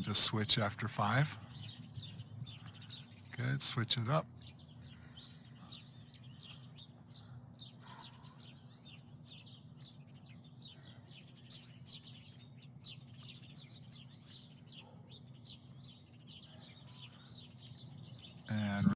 just switch after 5. Good, switch it up. And